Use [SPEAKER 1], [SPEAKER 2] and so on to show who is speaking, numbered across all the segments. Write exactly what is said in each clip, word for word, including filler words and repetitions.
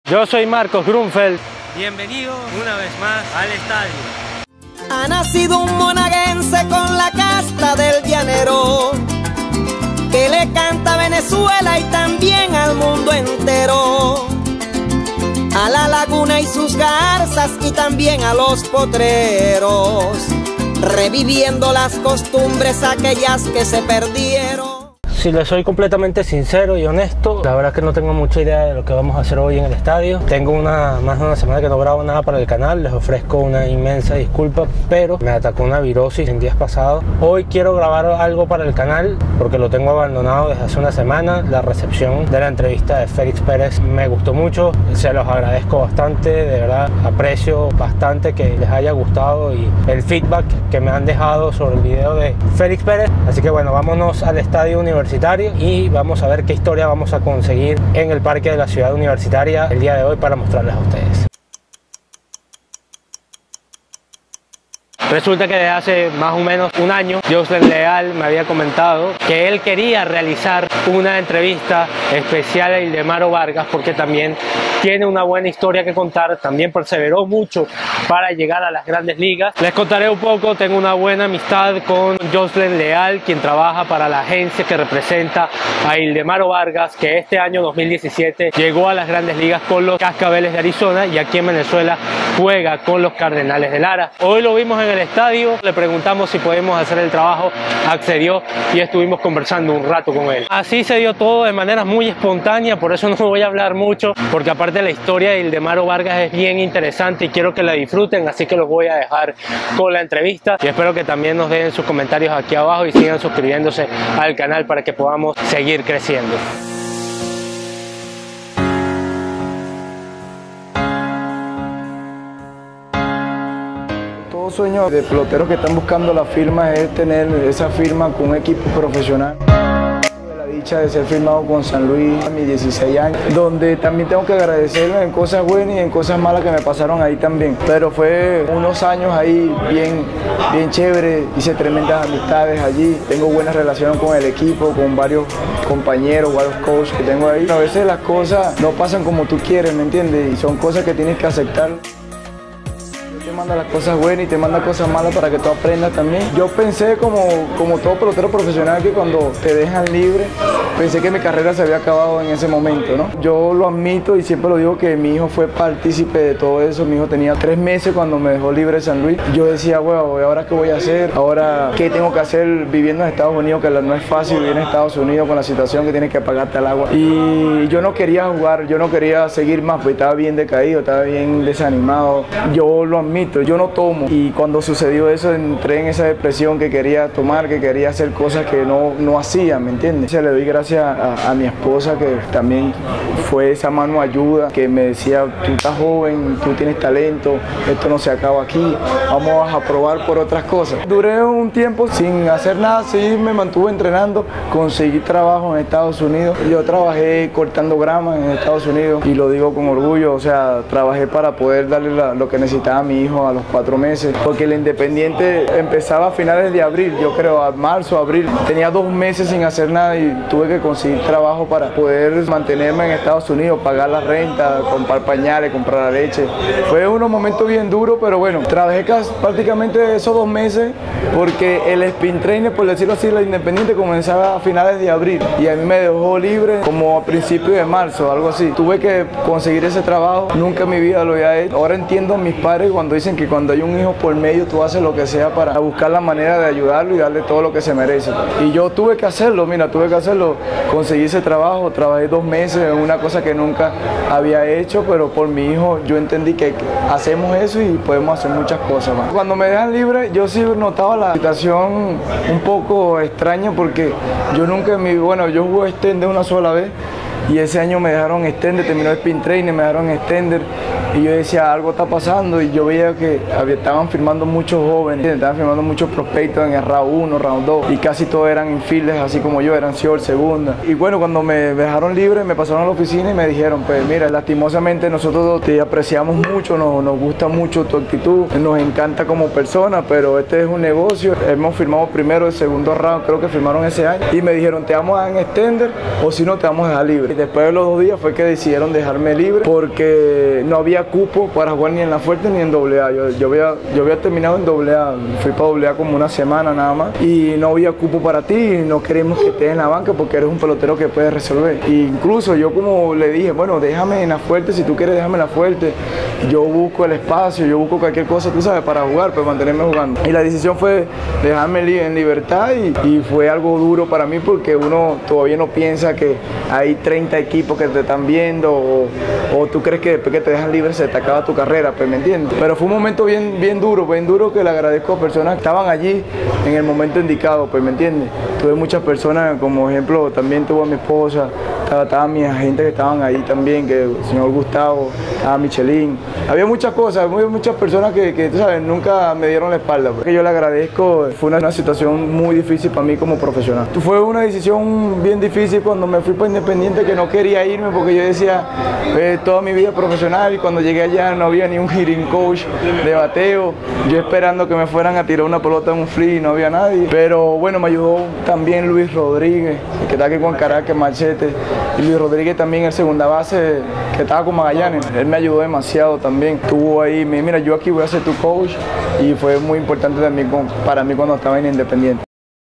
[SPEAKER 1] Yo soy Marcos Grunfeld.
[SPEAKER 2] Bienvenido una vez más al estadio.
[SPEAKER 3] Ha nacido un monaguense con la casta del llanero, que le canta a Venezuela y también al mundo entero, a la laguna y sus garzas y también a los potreros, reviviendo las costumbres aquellas que se perdieron.
[SPEAKER 1] Si les soy completamente sincero y honesto, la verdad es que no tengo mucha idea de lo que vamos a hacer hoy en el estadio. Tengo una, más de una semana que no grabo nada para el canal, les ofrezco una inmensa disculpa, pero me atacó una virosis en días pasados. Hoy quiero grabar algo para el canal porque lo tengo abandonado desde hace una semana. La recepción de la entrevista de Félix Pérez me gustó mucho, se los agradezco bastante, de verdad aprecio bastante que les haya gustado y el feedback que me han dejado sobre el video de Félix Pérez. Así que bueno, vámonos al estadio universitario y vamos a ver qué historia vamos a conseguir en el parque de la ciudad universitaria el día de hoy para mostrarles a ustedes. Resulta que desde hace más o menos un año, Joslen Leal me había comentado que él quería realizar una entrevista especial a Ildemaro Vargas porque también tiene una buena historia que contar, también perseveró mucho para llegar a las grandes ligas. Les contaré un poco, tengo una buena amistad con Joslen Leal, quien trabaja para la agencia que representa a Ildemaro Vargas, que este año dos mil diecisiete llegó a las grandes ligas con los Cascabeles de Arizona y aquí en Venezuela juega con los Cardenales de Lara. Hoy lo vimos en el estadio, le preguntamos si podemos hacer el trabajo, accedió y estuvimos conversando un rato con él. Así se dio todo de manera muy espontánea, por eso no voy a hablar mucho, porque aparte la historia de Ildemaro Vargas es bien interesante y quiero que la disfruten, así que los voy a dejar con la entrevista y espero que también nos dejen sus comentarios aquí abajo y sigan suscribiéndose al canal para que podamos seguir creciendo.
[SPEAKER 4] Todo sueño de peloteros que están buscando la firma es tener esa firma con un equipo profesional. La dicha de ser firmado con San Luis a mis dieciséis años, donde también tengo que agradecerle en cosas buenas y en cosas malas que me pasaron ahí también. Pero fue unos años ahí bien, bien chévere, hice tremendas amistades allí, tengo buenas relaciones con el equipo, con varios compañeros, varios coaches que tengo ahí. A veces las cosas no pasan como tú quieres, ¿me entiendes? Y son cosas que tienes que aceptar. Te manda las cosas buenas y te manda cosas malas para que tú aprendas también. Yo pensé como, como todo pelotero profesional que cuando te dejan libre, pensé que mi carrera se había acabado en ese momento, ¿no? Yo lo admito y siempre lo digo que mi hijo fue partícipe de todo eso. Mi hijo tenía tres meses cuando me dejó libre de San Luis. Yo decía, bueno, ¿ahora qué voy a hacer? ¿Ahora qué tengo que hacer viviendo en Estados Unidos? Que no es fácil vivir en Estados Unidos con la situación que tienes que pagarte al agua. Y yo no quería jugar, yo no quería seguir más, porque estaba bien decaído, estaba bien desanimado. Yo lo admito. Yo no tomo y cuando sucedió eso entré en esa depresión que quería tomar, que quería hacer cosas que no, no hacía, ¿me entiendes? Le doy gracias a, a mi esposa que también fue esa mano ayuda, que me decía, tú estás joven, tú tienes talento, esto no se acaba aquí, vamos a probar por otras cosas. Duré un tiempo sin hacer nada, sí me mantuve entrenando, conseguí trabajo en Estados Unidos. Yo trabajé cortando grama en Estados Unidos y lo digo con orgullo, o sea, trabajé para poder darle la, lo que necesitaba a mi hijo a los cuatro meses, porque el Independiente empezaba a finales de abril, yo creo a marzo, abril, tenía dos meses sin hacer nada y tuve que conseguir trabajo para poder mantenerme en Estados Unidos, pagar la renta, comprar pañales, comprar la leche. Fue unos momentos bien duros, pero bueno, trabajé casi, prácticamente esos dos meses porque el spin trainer, por decirlo así, la Independiente comenzaba a finales de abril y a mí me dejó libre como a principios de marzo, algo así. Tuve que conseguir ese trabajo, nunca en mi vida lo había hecho. Ahora entiendo a mis padres cuando dicen que cuando hay un hijo por medio tú haces lo que sea para buscar la manera de ayudarlo y darle todo lo que se merece. Y yo tuve que hacerlo, mira, tuve que hacerlo, conseguí ese trabajo, trabajé dos meses en una cosa que nunca había hecho, pero por mi hijo yo entendí que hacemos eso y podemos hacer muchas cosas más. Cuando me dejan libre yo sí notaba la situación un poco extraña porque yo nunca en mi, bueno, yo jugué extender una sola vez y ese año me dejaron extender, terminó el spin trainer, me dejaron extender y yo decía, algo está pasando, y yo veía que había, estaban firmando muchos jóvenes, estaban firmando muchos prospectos en el round uno, round dos, y casi todos eran infielders, así como yo, eran short, segunda. Y bueno, cuando me dejaron libre, me pasaron a la oficina y me dijeron, pues mira, lastimosamente nosotros te apreciamos mucho, nos, nos gusta mucho tu actitud, nos encanta como persona, pero este es un negocio, hemos firmado primero el segundo round, creo que firmaron ese año, y me dijeron, te vamos a dar en extender, o si no, te vamos a dejar libre. Y después de los dos días fue que decidieron dejarme libre, porque no había cupo para jugar ni en la fuerte ni en doble A. Yo, yo, había, yo había terminado en doble A, fui para doble A como una semana nada más, y no había cupo para ti, y no queremos que estés en la banca porque eres un pelotero que puede resolver. E incluso yo como le dije, bueno, déjame en la fuerte, si tú quieres déjame en la fuerte, yo busco el espacio, yo busco cualquier cosa, tú sabes, para jugar, para mantenerme jugando. Y la decisión fue dejarme en libertad, y, y fue algo duro para mí porque uno todavía no piensa que hay treinta equipos que te están viendo, o, o tú crees que después que te dejan libre se te acaba tu carrera, pues me entiendes. Pero fue un momento bien, bien duro, bien duro, que le agradezco a personas que estaban allí en el momento indicado, pues me entiendes. Tuve muchas personas, como ejemplo, también tuve a mi esposa, estaba, estaba mis agentes que estaban ahí también, que el señor Gustavo, estaba Michelin. Había muchas cosas, había muchas personas que, que tú sabes, nunca me dieron la espalda. Porque yo le agradezco, fue una, una situación muy difícil para mí como profesional. Fue una decisión bien difícil cuando me fui para Independiente, que no quería irme porque yo decía, eh, toda mi vida profesional, y cuando llegué allá no había ni un hitting coach de bateo, yo esperando que me fueran a tirar una pelota en un free, no había nadie. Pero bueno, me ayudó también Luis Rodríguez, que está aquí con Caracas, Machete, y Luis Rodríguez también, el segunda base, que estaba con Magallanes. Él me ayudó demasiado también. Estuvo ahí, me mira, yo aquí voy a ser tu coach, y fue muy importante también para mí cuando estaba en Independiente.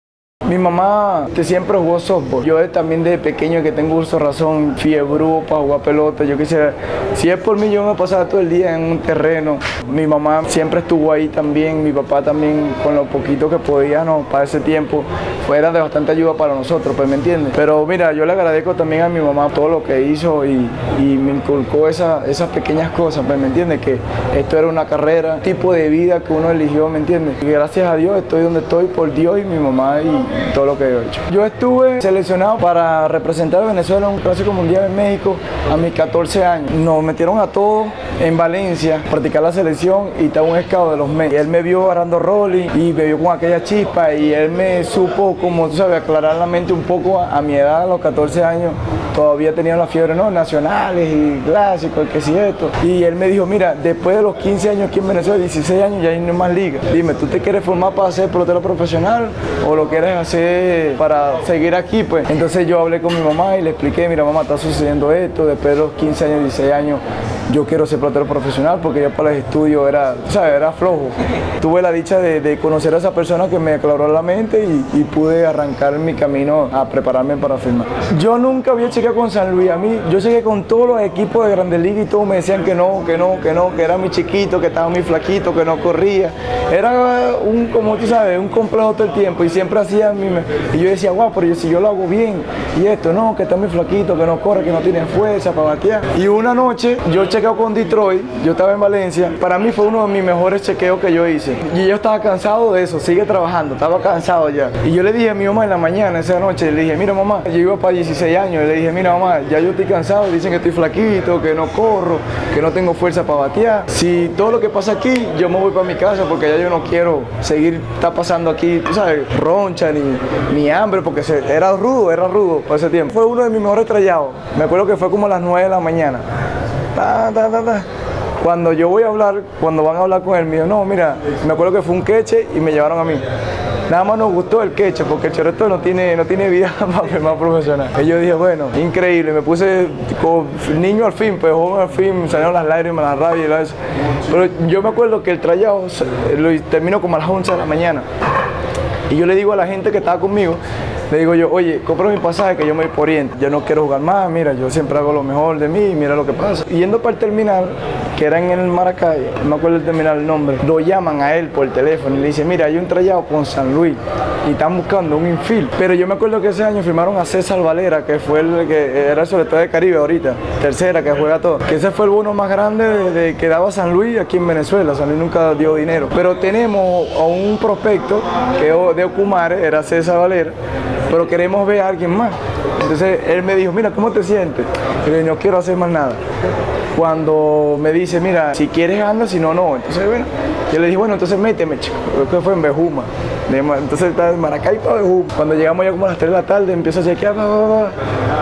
[SPEAKER 4] Mi mamá, que siempre jugó softball, yo también desde pequeño, que tengo uso de razón, fiebre para jugar pelota. Yo quisiera, si es por mí, yo me pasaba todo el día en un terreno. Mi mamá siempre estuvo ahí también, mi papá también, con lo poquito que podía, no, para ese tiempo, fuera de bastante ayuda para nosotros, pues me entiendes. Pero mira, yo le agradezco también a mi mamá todo lo que hizo, y, y me inculcó esa, esas pequeñas cosas, pues me entiendes, que esto era una carrera, un tipo de vida que uno eligió, me entiendes. Y gracias a Dios estoy donde estoy, por Dios y mi mamá, y todo lo que he hecho. Yo estuve seleccionado para representar a Venezuela en un clásico mundial en México a mis catorce años. Nos metieron a todos en Valencia a practicar la selección, y estaba un scout de los Mets. Él me vio agarrando rolling y me vio con aquella chispa, y él me supo, como tú sabes, aclarar la mente un poco. A, a mi edad, a los catorce años, todavía tenía la fiebre, no, nacionales y clásicos, que si esto. Y él me dijo, mira, después de los quince años aquí en Venezuela, dieciséis años, ya hay no más liga. Dime, ¿tú te quieres formar para ser pelotero profesional o lo quieres hacer para seguir aquí? Pues entonces yo hablé con mi mamá y le expliqué, mira mamá, está sucediendo esto, después de los quince años, dieciséis años, yo quiero ser pelotero profesional, porque ya para los estudios era, ¿sabes? Era flojo. Tuve la dicha de, de conocer a esa persona que me aclaró la mente, y, y pude arrancar mi camino a prepararme para firmar. Yo nunca había chequeado con San Luis. A mí, yo chequeé con todos los equipos de Grandes Ligas, y todos me decían que no, que no, que no, que era muy chiquito, que estaba muy flaquito, que no corría. Era un, como tú sabes, un complejo todo el tiempo, y siempre hacía mi... Y yo decía, guau, pero si yo lo hago bien, y esto, no, que está muy flaquito, que no corre, que no tiene fuerza para batear. Y una noche, yo chequeo con Detroit, yo estaba en Valencia, para mí fue uno de mis mejores chequeos que yo hice. Y yo estaba cansado de eso, sigue trabajando, estaba cansado ya. Y yo le dije a mi mamá en la mañana, esa noche, le dije, mira mamá, yo iba para dieciséis años, y le dije, mira mamá, ya yo estoy cansado, dicen que estoy flaquito, que no corro, que no tengo fuerza para batear. Si todo lo que pasa aquí, yo me voy para mi casa, porque ya yo no quiero seguir, está pasando aquí, tú sabes, roncha, ni, ni hambre, porque se, era rudo, era rudo para ese tiempo. Fue uno de mis mejores trayados. Me acuerdo que fue como a las nueve de la mañana. Ta, ta, ta, ta. Cuando yo voy a hablar, cuando van a hablar con él, me dijo, no, mira, me acuerdo que fue un queche y me llevaron a mí. Nada más nos gustó el queche, porque el chorreto no tiene, no tiene vida para firmar profesional. Y yo dije, bueno, increíble, me puse como niño al fin, pues joven al fin, me salieron las lágrimas, la rabia y la eso. Pero yo me acuerdo que el trayado lo terminó como a las once de la mañana. Y yo le digo a la gente que estaba conmigo, le digo yo, oye, compra mi pasaje que yo me voy por Oriente. Yo no quiero jugar más, mira, yo siempre hago lo mejor de mí, mira lo que pasa. Y yendo para el terminal, que era en el Maracay, no me acuerdo el terminal el nombre, lo llaman a él por teléfono y le dicen, mira, hay un trayado con San Luis y están buscando un infield. Pero yo me acuerdo que ese año firmaron a César Valera, que fue el que era el soletado de Caribe ahorita, tercera, que juega todo. Que ese fue el bono más grande de, de que daba San Luis aquí en Venezuela. San Luis nunca dio dinero. Pero tenemos a un prospecto que de Ocumare, era César Valera, pero queremos ver a alguien más. Entonces él me dijo, mira, ¿cómo te sientes? Y le dije, no quiero hacer más nada. cuando me dice, mira, si quieres anda, si no, no. Entonces, bueno, yo le dije, bueno, entonces méteme, chico. Creo que fue en Bejuma. Entonces está en Maracay para Bejuma. Cuando llegamos ya como a las tres de la tarde, empiezo a chequear, bla, bla, bla.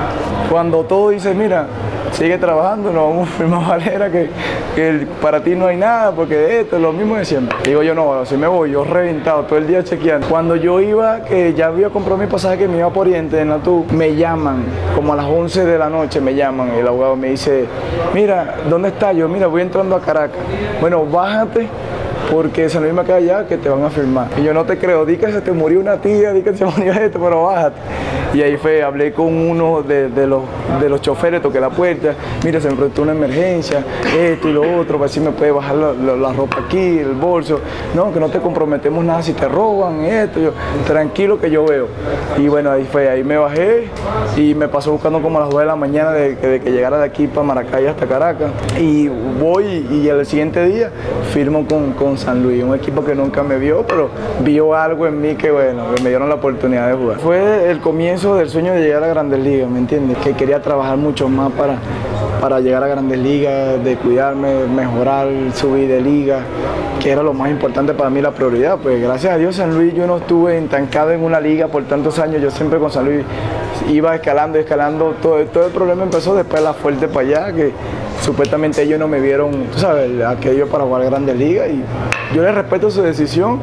[SPEAKER 4] Cuando todo dice, mira, sigue trabajando, no vamos a firmar Valera, que, que para ti no hay nada, porque esto es lo mismo de siempre. Digo yo, no, si me voy, yo reventado, todo el día chequeando. Cuando yo iba, que ya había comprado mi pasaje, que me iba por Oriente en la T U, me llaman, como a las once de la noche me llaman, el abogado me dice, mira, ¿dónde está? Yo, mira, voy entrando a Caracas. Bueno, bájate, porque San Luis me queda allá que te van a firmar. Y yo no te creo, di que se te murió una tía, di que se murió esto, pero bájate. Y ahí fue, hablé con uno de, de, los, de los choferes, toqué la puerta, mira, se me presentó una emergencia, esto y lo otro, para ver si me puede bajar la, la, la ropa aquí, el bolso. No, que no te comprometemos nada si te roban, esto, yo, tranquilo que yo veo. Y bueno, ahí fue, ahí me bajé y me pasó buscando como a las dos de la mañana de, de que llegara de aquí para Maracay hasta Caracas. Y voy y al siguiente día firmo con, con San Luis, un equipo que nunca me vio, pero vio algo en mí que bueno, que me dieron la oportunidad de jugar. Fue el comienzo del sueño de llegar a Grandes Ligas, ¿me entiendes? Que quería trabajar mucho más para, para llegar a Grandes Ligas, de cuidarme, mejorar, subir de liga, que era lo más importante para mí, la prioridad. Pues gracias a Dios San Luis yo no estuve entancado en una liga por tantos años, yo siempre con San Luis iba escalando, escalando, todo, todo el problema empezó después de la Fuerte para allá, que supuestamente ellos no me vieron, tú sabes, aquello para jugar Grandes Ligas, y yo les respeto su decisión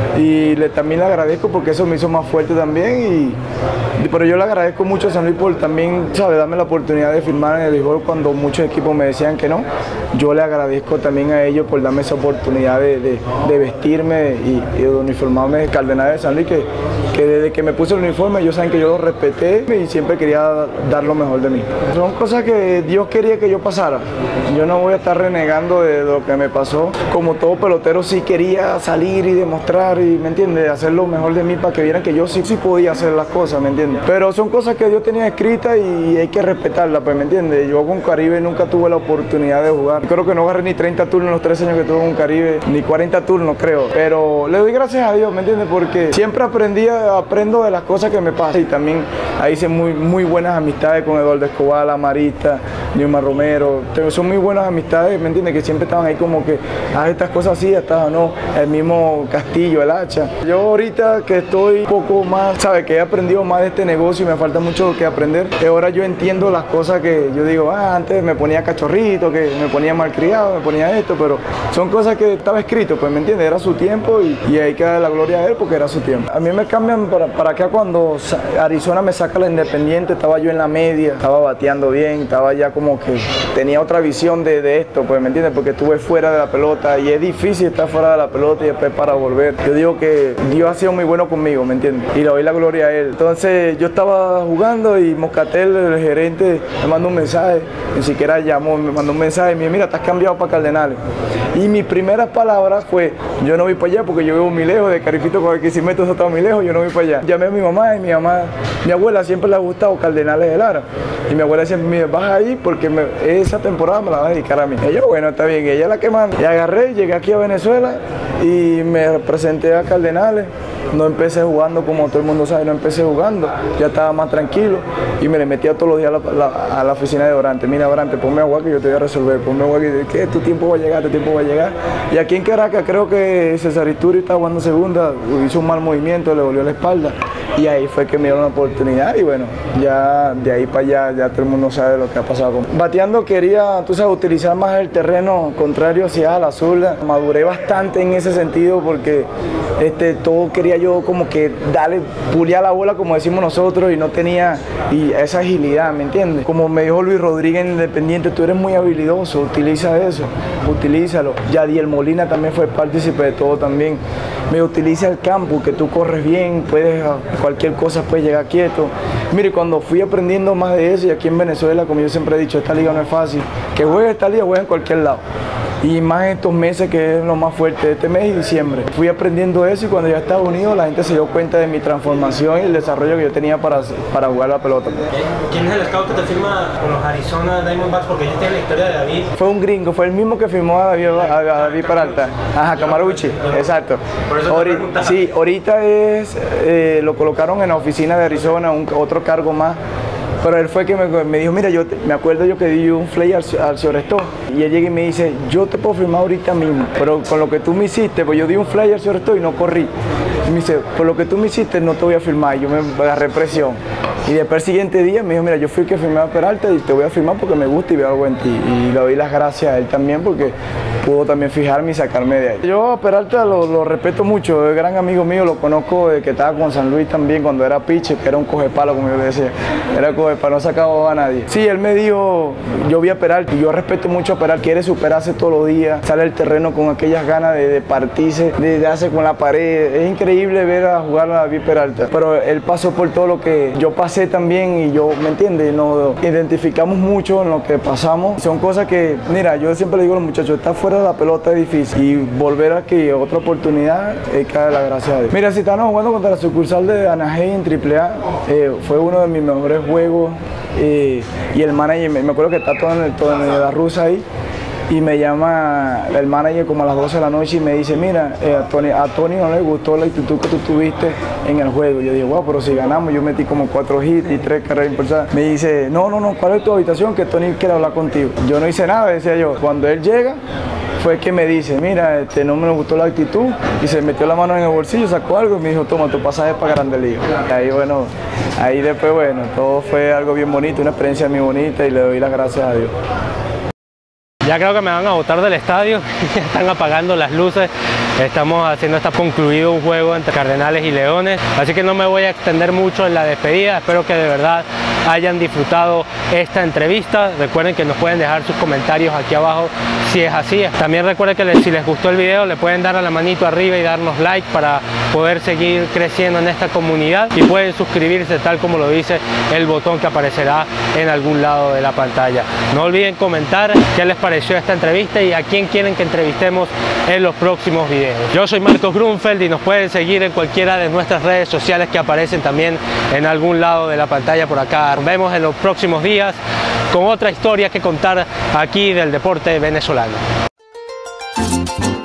[SPEAKER 4] y le, también le agradezco porque eso me hizo más fuerte también, y, pero yo le agradezco mucho a San Luis por también, sabes, darme la oportunidad de firmar en el béisbol cuando muchos equipos me decían que no. Yo le agradezco también a ellos por darme esa oportunidad de, de, de vestirme y, y de uniformarme de Cardenales de San Luis, que, que desde que me puse el uniforme ellos saben que yo lo respeté y siempre quería dar lo mejor de mí. Son cosas que Dios quería que yo pasara. Yo no voy a estar renegando de lo que me pasó. Como todo pelotero sí quería salir y demostrar y, ¿me entiendes?, hacer lo mejor de mí para que vieran que yo sí, sí podía hacer las cosas, ¿me entiendes? Pero son cosas que Dios tenía escritas y hay que respetarlas, pues, ¿me entiendes? Yo con Caribe nunca tuve la oportunidad de jugar. Creo que no agarré ni treinta turnos en los tres años que tuve con Caribe, ni cuarenta turnos creo. Pero le doy gracias a Dios, ¿me entiendes? Porque siempre aprendí, aprendo de las cosas que me pasan. Y también ahí hice muy, muy buenas amistades con Eduardo Escobar, la Marista, Nilma Romero. Son muy buenas amistades, ¿me entiendes? Que siempre estaban ahí como que, ah, estas cosas sí, estas no. El mismo Castillo, el Hacha. Yo ahorita que estoy un poco más, ¿sabes? Que he aprendido más de este negocio y me falta mucho que aprender. Que ahora yo entiendo las cosas que yo digo, ah, antes me ponía cachorrito, que me ponía malcriado, me ponía esto, pero son cosas que estaba escrito, pues, ¿me entiendes? Era su tiempo y, y hay que darle la gloria a él porque era su tiempo. A mí me cambian para, para acá cuando Arizona me saca la Independiente, estaba yo en la media, estaba bateando bien, estaba ya como que tenía otra visión de, de esto, pues, ¿me entiendes? Porque estuve fuera de la pelota y es difícil estar fuera de la pelota y después para volver. Yo digo que Dios ha sido muy bueno conmigo, ¿me entiendes? Y le doy la gloria a él. Entonces yo estaba jugando y Moscatel, el gerente, me mandó un mensaje, ni siquiera llamó, me mandó un mensaje y me dijo, mira, estás cambiado para Cardenales. Y mis primeras palabras fue, yo no voy para allá porque yo vivo muy lejos, de Carifito con Barquisimeto, eso está muy lejos, yo no voy para allá. Llamé a mi mamá y mi mamá, mi abuela siempre le ha gustado Cardenales de Lara. Y mi abuela siempre me dijo, vas ahí porque me, esa temporada me la vas a dedicar a mí. Y yo, bueno, está bien, ella es la que manda. Y agarré, llegué aquí a Venezuela y me presenté a Cardenales. No empecé jugando como todo el mundo sabe, no empecé jugando, ya estaba más tranquilo y me le metía todos los días a la, la, a la oficina de Orante. Mira, Orante, ponme agua que yo te voy a resolver, ponme agua que, que tu tiempo va a llegar, tu tiempo va a llegar. Y aquí en Caracas creo que César Isturi estaba jugando segunda, hizo un mal movimiento, le volvió la espalda y ahí fue que me dieron la oportunidad y bueno, ya de ahí para allá ya todo el mundo sabe lo que ha pasado. Con... Bateando quería, tú sabes, utilizar más el terreno contrario hacia la zurda. Maduré bastante en ese sentido porque este, todo quería yo como que darle, puliar la bola como decimos nosotros y no tenía y esa agilidad, ¿me entiendes? Como me dijo Luis Rodríguez en Independiente, tú eres muy habilidoso, utiliza eso, utilízalo. Yadiel Molina también fue partícipe de todo también. Me utiliza el campo, que tú corres bien, puedes, cualquier cosa puedes llegar quieto. Mire, cuando fui aprendiendo más de eso y aquí en Venezuela, como yo siempre he dicho, esta liga no es fácil, que juegue esta liga, juegue en cualquier lado. Y más estos meses que es lo más fuerte de este mes y diciembre. Fui aprendiendo eso y cuando ya estaba unido la gente se dio cuenta de mi transformación y el desarrollo que yo tenía para, para jugar la pelota.
[SPEAKER 2] ¿Quién es el scout que te firma con los Arizona Diamondbacks? Porque ellos tienen la historia de David.
[SPEAKER 4] Fue un gringo, fue el mismo que firmó a David, a, a David Peralta. Ajá, Camarucci, exacto.
[SPEAKER 2] Por eso
[SPEAKER 4] ahorita, sí, ahorita es, eh, lo colocaron en la oficina de Arizona, un, otro cargo más. Pero él fue que me, me dijo, mira, yo te, me acuerdo yo que di un flyer al, al señor Stone. Y él llega y me dice, yo te puedo firmar ahorita mismo, pero con lo que tú me hiciste, pues yo di un flyer al señor Stone y no corrí. Y me dice, por lo que tú me hiciste no te voy a firmar. Y yo me agarré presión. Y después el siguiente día me dijo, mira, yo fui el que firmé a Peralta y te voy a firmar porque me gusta y veo algo en ti. Y le doy las gracias a él también porque pudo también fijarme y sacarme de ahí. Yo a Peralta lo, lo respeto mucho, es gran amigo mío, lo conozco desde que estaba con San Luis también, cuando era pitcher, que era un cogepalo, como yo le decía. Era cogepalo, no sacaba a nadie. Sí, él me dijo, yo vi a Peralta y yo respeto mucho a Peralta, quiere superarse todos los días, sale al terreno con aquellas ganas de, de partirse, de darse con la pared. Es increíble ver a jugar a David Peralta, pero él pasó por todo lo que yo pasé también y yo, ¿me entiendes? Nos identificamos mucho en lo que pasamos. Son cosas que, mira, yo siempre le digo a los muchachos, estar fuera de la pelota es difícil y volver aquí, otra oportunidad, es caer la gracia de Dios. Mira, si estábamos jugando contra la sucursal de Anaheim en triple A, eh, fue uno de mis mejores juegos eh, y el manager, me acuerdo que está todo en, el, todo en la rusa ahí, y me llama el manager como a las doce de la noche y me dice, mira, eh, a, Tony, a Tony no le gustó la actitud que tú tuviste en el juego. Yo dije, wow, pero si ganamos, yo metí como cuatro hits y tres carreras impulsadas. Me dice, no, no, no, ¿cuál es tu habitación? Que Tony quiere hablar contigo. Yo no hice nada, decía yo. Cuando él llega, fue que me dice, mira, este, no me gustó la actitud, y se metió la mano en el bolsillo, sacó algo y me dijo, toma tu pasaje para Grandes Ligas. Y ahí, bueno, ahí después, bueno, todo fue algo bien bonito, una experiencia muy bonita y le doy las gracias a Dios.
[SPEAKER 1] Ya creo que me van a botar del estadio, ya están apagando las luces, estamos haciendo hasta concluido un juego entre Cardenales y Leones, así que no me voy a extender mucho en la despedida, espero que de verdad hayan disfrutado esta entrevista. Recuerden que nos pueden dejar sus comentarios aquí abajo si es así. También recuerden que les, si les gustó el video, le pueden dar a la manito arriba y darnos like para poder seguir creciendo en esta comunidad, y pueden suscribirse tal como lo dice el botón que aparecerá en algún lado de la pantalla. No olviden comentar qué les pareció esta entrevista y a quién quieren que entrevistemos en los próximos videos. Yo soy Marcos Grunfeld y nos pueden seguir en cualquiera de nuestras redes sociales que aparecen también en algún lado de la pantalla por acá. Nos vemos en los próximos días con otra historia que contar aquí del deporte venezolano.